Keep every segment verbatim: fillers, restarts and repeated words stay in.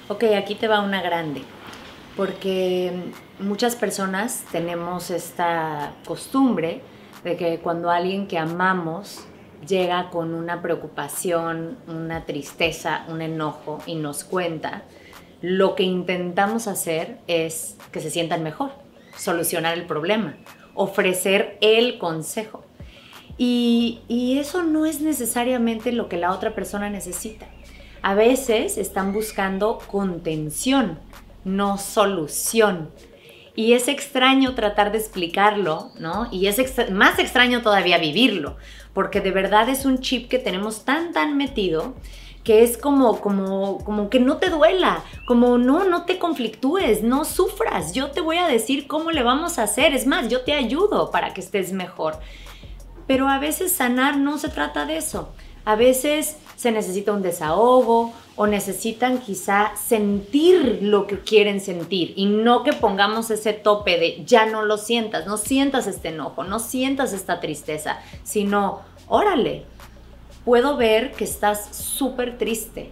Ok, aquí te va una grande, porque muchas personas tenemos esta costumbre de que cuando alguien que amamos llega con una preocupación, una tristeza, un enojo y nos cuenta, lo que intentamos hacer es que se sientan mejor, solucionar el problema, ofrecer el consejo. Y, y eso no es necesariamente lo que la otra persona necesita. A veces están buscando contención, no solución. Y es extraño tratar de explicarlo, ¿no? Y es extra- más extraño todavía vivirlo, porque de verdad es un chip que tenemos tan, tan metido que es como, como, como que no te duela, como no, no te conflictúes, no sufras. Yo te voy a decir cómo le vamos a hacer. Es más, yo te ayudo para que estés mejor. Pero a veces sanar no se trata de eso. A veces se necesita un desahogo o necesitan quizá sentir lo que quieren sentir y no que pongamos ese tope de ya no lo sientas, no sientas este enojo, no sientas esta tristeza, sino órale, puedo ver que estás súper triste.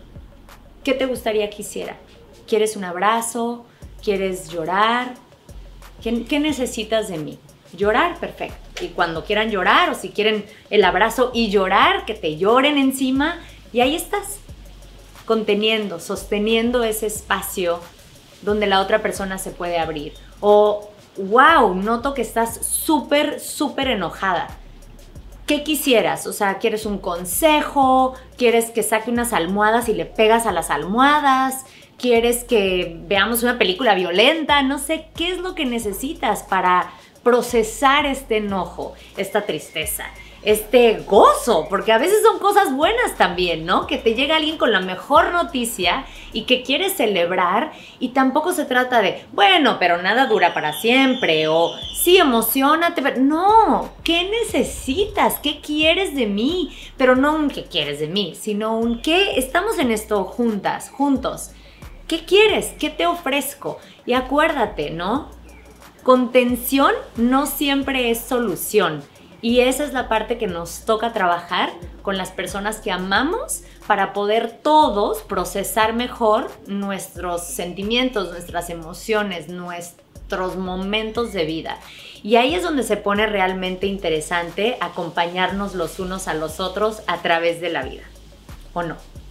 ¿Qué te gustaría que hiciera? ¿Quieres un abrazo? ¿Quieres llorar? ¿Qué, qué necesitas de mí? Llorar, perfecto. Y cuando quieran llorar o si quieren el abrazo y llorar, que te lloren encima y ahí estás, conteniendo, sosteniendo ese espacio donde la otra persona se puede abrir. O, wow, noto que estás súper, súper enojada. ¿Qué quisieras? O sea, ¿quieres un consejo? ¿Quieres que saque unas almohadas y le pegas a las almohadas? ¿Quieres que veamos una película violenta? No sé, ¿qué es lo que necesitas para procesar este enojo, esta tristeza, este gozo? Porque a veces son cosas buenas también, ¿no? Que te llega alguien con la mejor noticia y que quieres celebrar y tampoco se trata de, bueno, pero nada dura para siempre o sí, emocionate, pero no, ¿qué necesitas? ¿Qué quieres de mí? Pero no un ¿qué quieres de mí? Sino un ¿qué? Estamos en esto juntas, juntos. ¿Qué quieres? ¿Qué te ofrezco? Y acuérdate, ¿no? Contención no siempre es solución y esa es la parte que nos toca trabajar con las personas que amamos para poder todos procesar mejor nuestros sentimientos, nuestras emociones, nuestros momentos de vida. Y ahí es donde se pone realmente interesante acompañarnos los unos a los otros a través de la vida, ¿o no?